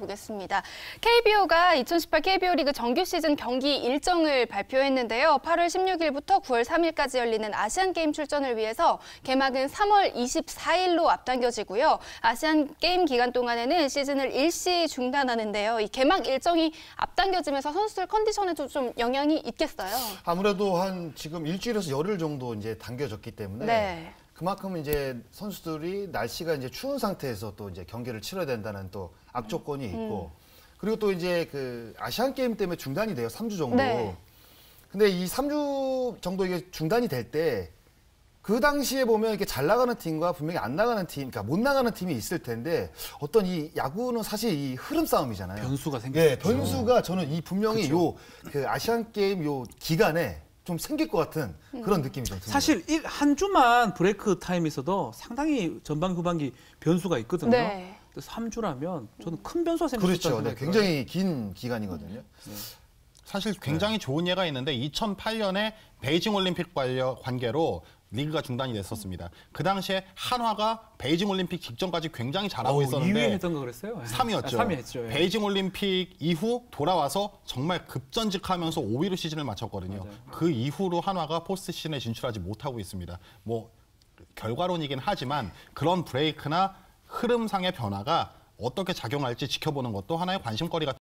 살펴보겠습니다. KBO가 2018 KBO 리그 정규 시즌 경기 일정을 발표했는데요. 8월 16일부터 9월 3일까지 열리는 아시안게임 출전을 위해서 개막은 3월 24일로 앞당겨지고요. 아시안게임 기간 동안에는 시즌을 일시 중단하는데요. 이 개막 일정이 앞당겨지면서 선수들 컨디션에도 좀 영향이 있겠어요. 아무래도 한 지금 일주일에서 열흘 정도 이제 당겨졌기 때문에 네. 그만큼 이제 선수들이 날씨가 이제 추운 상태에서 또 이제 경기를 치러야 된다는 또 악조건이 있고 그리고 또 이제 그 아시안 게임 때문에 중단이 돼요. 3주 정도. 네. 근데 이 3주 정도 이게 중단이 될 때 그 당시에 보면 이렇게 잘 나가는 팀과 분명히 안 나가는 팀, 그러니까 못 나가는 팀이 있을 텐데 어떤 이 야구는 사실 이 흐름 싸움이잖아요. 변수가 생기죠. 예, 변수가 저는 이 분명히 그쵸. 요 그 아시안 게임 요 기간에 좀 생길 것 같은 그런 느낌이 좀 듭니다. 사실 한 주만 브레이크 타임이 있어도 상당히 전반 후반기 변수가 있거든요. 네. 그래서 3주라면 저는 큰 변수가 생길 수 그렇죠. 있다고 네, 생각해요. 굉장히 긴 기간이거든요. 사실 굉장히 좋은 예가 있는데 2008년에 베이징 올림픽 관계로 리그가 중단이 됐었습니다. 그 당시에 한화가 베이징 올림픽 직전까지 굉장히 잘하고 2위 있었는데 했던 거 그랬어요? 3위였죠. 3위 했죠. 예. 베이징 올림픽 이후 돌아와서 정말 급전직하면서 5위로 시즌을 마쳤거든요. 맞아요. 그 이후로 한화가 포스트 시즌에 진출하지 못하고 있습니다. 뭐 결과론이긴 하지만 그런 브레이크나 흐름상의 변화가 어떻게 작용할지 지켜보는 것도 하나의 관심거리가